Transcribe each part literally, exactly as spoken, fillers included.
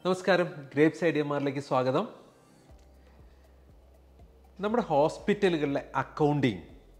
നമസ്കാരം, grapes I D M ആറിലേക്ക് സ്വാഗതം. നമ്മുടെ ഹോസ്പിറ്റലുകളിലെ അക്കൗണ്ടിങ്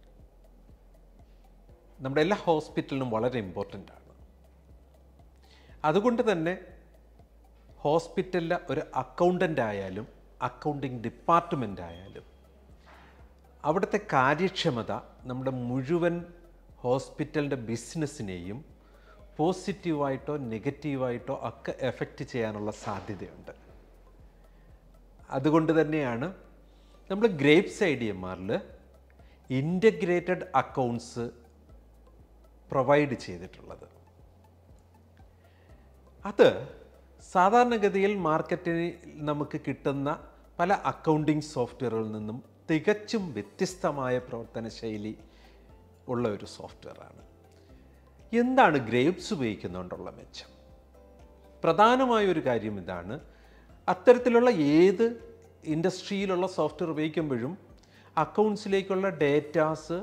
നമ്മുടെ എല്ലാ ഹോസ്പിറ്റലിനും വളരെ ഇമ്പോർട്ടൻ്റ് ആണ്. അതുകൊണ്ട് തന്നെ ഹോസ്പിറ്റലിലെ ഒരു അക്കൗണ്ടൻ്റ് ആയാലും അക്കൗണ്ടിങ് ഡിപ്പാർട്ട്മെൻ്റ് ആയാലും അവിടുത്തെ കാര്യക്ഷമത നമ്മുടെ മുഴുവൻ ഹോസ്പിറ്റലിൻ്റെ ബിസിനസ്സിനെയും പോസിറ്റീവായിട്ടോ നെഗറ്റീവായിട്ടോ ഒക്കെ എഫക്റ്റ് ചെയ്യാനുള്ള സാധ്യതയുണ്ട്. അതുകൊണ്ട് തന്നെയാണ് നമ്മൾ ഗ്രേപ്സ് ഐ ഡി എം ആറിൽ ഇൻ്റഗ്രേറ്റഡ് അക്കൗണ്ട്സ് പ്രൊവൈഡ് ചെയ്തിട്ടുള്ളത്. അത് സാധാരണഗതിയിൽ മാർക്കറ്റിൽ നമുക്ക് കിട്ടുന്ന പല അക്കൗണ്ടിങ് സോഫ്റ്റ്വെയറുകളിൽ നിന്നും തികച്ചും വ്യത്യസ്തമായ പ്രവർത്തന ശൈലി ഉള്ള ഒരു സോഫ്റ്റ്വെയറാണ്. എന്താണ് ഗ്രേപ്സ് ഉപയോഗിക്കുന്നതുകൊണ്ടുള്ള മെച്ചം? പ്രധാനമായൊരു കാര്യം ഇതാണ്, അത്തരത്തിലുള്ള ഏത് ഇൻഡസ്ട്രിയിലുള്ള സോഫ്റ്റ്വെയർ ഉപയോഗിക്കുമ്പോഴും അക്കൗണ്ട്സിലേക്കുള്ള ഡേറ്റാസ്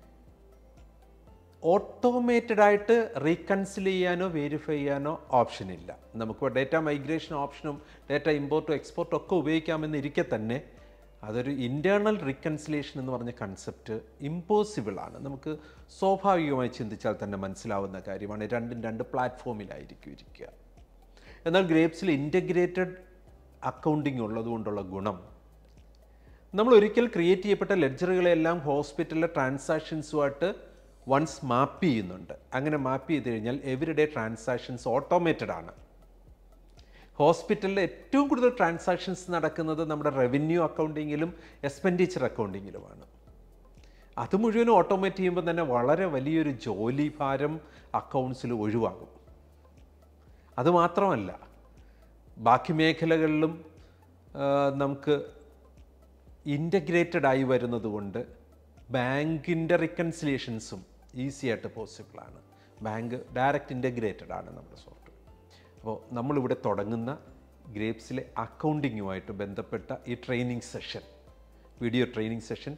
ഓട്ടോമേറ്റഡായിട്ട് റീകൺസിൽ ചെയ്യാനോ വെരിഫൈ ചെയ്യാനോ ഓപ്ഷനില്ല. നമുക്ക് ഡേറ്റ മൈഗ്രേഷൻ ഓപ്ഷനും ഡേറ്റ ഇമ്പോർട്ടും എക്സ്പോർട്ടും ഒക്കെ ഉപയോഗിക്കാമെന്നിരിക്കെ തന്നെ അതൊരു ഇൻറ്റേർണൽ റീകൺസിലേഷൻ എന്ന് പറഞ്ഞ കൺസെപ്റ്റ് ഇമ്പോസിബിളാണ്. നമുക്ക് സ്വാഭാവികമായി ചിന്തിച്ചാൽ തന്നെ മനസ്സിലാവുന്ന കാര്യമാണ്. രണ്ടും രണ്ട് പ്ലാറ്റ്ഫോമിലായിരിക്കും ഇരിക്കുക. എന്നാൽ ഗ്രേപ്സിൽ ഇൻ്റഗ്രേറ്റഡ് അക്കൗണ്ടിങ് ഉള്ളതുകൊണ്ടുള്ള ഗുണം, നമ്മൾ ഒരിക്കൽ ക്രിയേറ്റ് ചെയ്യപ്പെട്ട ലെഡ്ജറുകളെല്ലാം ഹോസ്പിറ്റലിലെ ട്രാൻസാക്ഷൻസുമായിട്ട് വൺസ് മാപ്പ് ചെയ്യുന്നുണ്ട്. അങ്ങനെ മാപ്പ് ചെയ്ത് കഴിഞ്ഞാൽ എവരിഡേ ട്രാൻസാക്ഷൻസ് ഓട്ടോമേറ്റഡ് ആണ്. ഹോസ്പിറ്റലിൽ ഏറ്റവും കൂടുതൽ ട്രാൻസാക്ഷൻസ് നടക്കുന്നത് നമ്മുടെ റവന്യൂ അക്കൗണ്ടിങ്ങിലും എക്സ്പെൻഡിച്ചർ അക്കൗണ്ടിങ്ങിലുമാണ്. അത് മുഴുവനും ഓട്ടോമേറ്റ് ചെയ്യുമ്പോൾ തന്നെ വളരെ വലിയൊരു ജോലി ഭാരം അക്കൗണ്ട്സിൽ ഒഴിവാകും. അതുമാത്രമല്ല, ബാക്കി മേഖലകളിലും നമുക്ക് ഇൻ്റഗ്രേറ്റഡ് ആയി വരുന്നത് കൊണ്ട് ബാങ്കിൻ്റെ റിക്കൺസിലേഷൻസും ഈസി ആയിട്ട് പോസിബിളാണ്. ബാങ്ക് ഡയറക്റ്റ് ഇൻ്റഗ്രേറ്റഡ് ആണ് നമ്മുടെ സോഫ്റ്റ്വെയർ. അപ്പോൾ നമ്മളിവിടെ തുടങ്ങുന്ന ഗ്രേപ്സിലെ അക്കൗണ്ടിങ്ങുമായിട്ട് ബന്ധപ്പെട്ട ഈ training session, video training session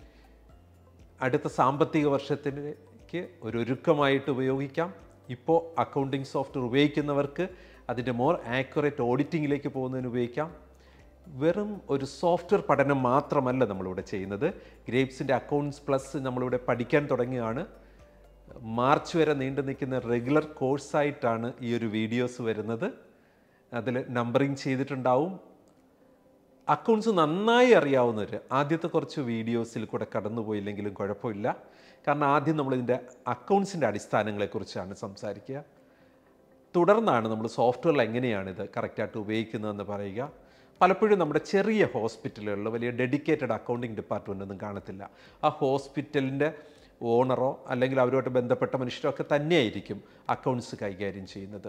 അടുത്ത സാമ്പത്തിക വർഷത്തിലേക്ക് ഒരു ഒരുക്കമായിട്ട് ഉപയോഗിക്കാം. ഇപ്പോൾ അക്കൗണ്ടിങ് സോഫ്റ്റ്വെയർ ഉപയോഗിക്കുന്നവർക്ക് അതിൻ്റെ മോർ ആക്യുറേറ്റ് ഓഡിറ്റിങ്ങിലേക്ക് പോകുന്നതിന് ഉപയോഗിക്കാം. വെറും ഒരു സോഫ്റ്റ്വെയർ പഠനം മാത്രമല്ല നമ്മളിവിടെ ചെയ്യുന്നത്. ഗ്രേപ്സിൻ്റെ അക്കൗണ്ട്സ് പ്ലസ് നമ്മളിവിടെ പഠിക്കാൻ തുടങ്ങുകയാണ്. മാർച്ച് വരെ നീണ്ടു നിൽക്കുന്ന റെഗുലർ കോഴ്സായിട്ടാണ് ഈ ഒരു വീഡിയോസ് വരുന്നത്. അതിൽ നമ്പറിങ് ചെയ്തിട്ടുണ്ടാവും. അക്കൗണ്ട്സ് നന്നായി അറിയാവുന്നവർ ആദ്യത്തെ കുറച്ച് വീഡിയോസിൽ കൂടെ കടന്നുപോയില്ലെങ്കിലും കുഴപ്പമില്ല. കാരണം ആദ്യം നമ്മളിതിൻ്റെ അക്കൗണ്ട്സിൻ്റെ അടിസ്ഥാനങ്ങളെക്കുറിച്ചാണ് സംസാരിക്കുക. തുടർന്നാണ് നമ്മൾ സോഫ്റ്റ്വെയറിൽ എങ്ങനെയാണിത് കറക്റ്റായിട്ട് ഉപയോഗിക്കുന്നതെന്ന് പറയുക. പലപ്പോഴും നമ്മുടെ ചെറിയ ഹോസ്പിറ്റലുകളിൽ വലിയ ഡെഡിക്കേറ്റഡ് അക്കൗണ്ടിങ് ഡിപ്പാർട്ട്മെൻ്റ് ഒന്നും കാണത്തില്ല. ആ ഹോസ്പിറ്റലിൻ്റെ ഓണറോ അല്ലെങ്കിൽ അവരുമായിട്ട് ബന്ധപ്പെട്ട മനുഷ്യരോ ഒക്കെ തന്നെയായിരിക്കും അക്കൗണ്ട്സ് കൈകാര്യം ചെയ്യുന്നത്.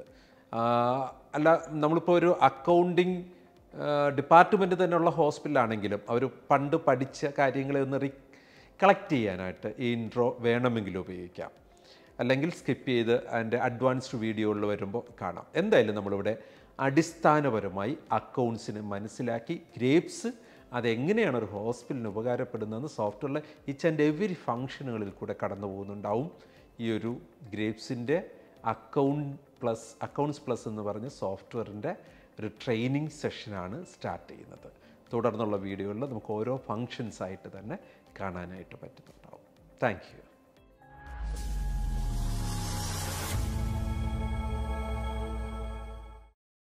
അല്ല, നമ്മളിപ്പോൾ ഒരു അക്കൗണ്ടിങ് ഡിപ്പാർട്ട്മെൻറ്റ് തന്നെയുള്ള ഹോസ്പിറ്റലാണെങ്കിലും അവർ പണ്ട് പഠിച്ച കാര്യങ്ങളെ ഒന്ന് റീ കളക്ട് ചെയ്യാനായിട്ട് ഈ ഇൻട്രോ വേണമെങ്കിലും ഉപയോഗിക്കാം. അല്ലെങ്കിൽ സ്കിപ്പ് ചെയ്ത് അതിൻ്റെ അഡ്വാൻസ്ഡ് വീഡിയോകളിൽ വരുമ്പോൾ കാണാം. എന്തായാലും നമ്മളിവിടെ അടിസ്ഥാനപരമായി അക്കൗണ്ട്സിന് മനസ്സിലാക്കി ഗ്രേപ്സ് അതെങ്ങനെയാണ് ഒരു ഹോസ്പിറ്റലിന് ഉപകാരപ്പെടുന്നതെന്ന് സോഫ്റ്റ്വെയറിലെ ഈച്ച് ആൻഡ് എവരി ഫങ്ഷനുകളിൽ കൂടെ കടന്നു പോകുന്നുണ്ടാവും. ഈ ഒരു ഗ്രേപ്സിൻ്റെ അക്കൗണ്ട് പ്ലസ് അക്കൗണ്ട്സ് പ്ലസ് എന്ന് പറഞ്ഞ സോഫ്റ്റ്വെയറിൻ്റെ ഒരു ട്രെയിനിങ് സെഷനാണ് സ്റ്റാർട്ട് ചെയ്യുന്നത്. തുടർന്നുള്ള വീഡിയോകളിൽ നമുക്ക് ഓരോ ഫങ്ഷൻസായിട്ട് തന്നെ കാണാനായിട്ട് പറ്റുന്നുണ്ടാവും. Thank you.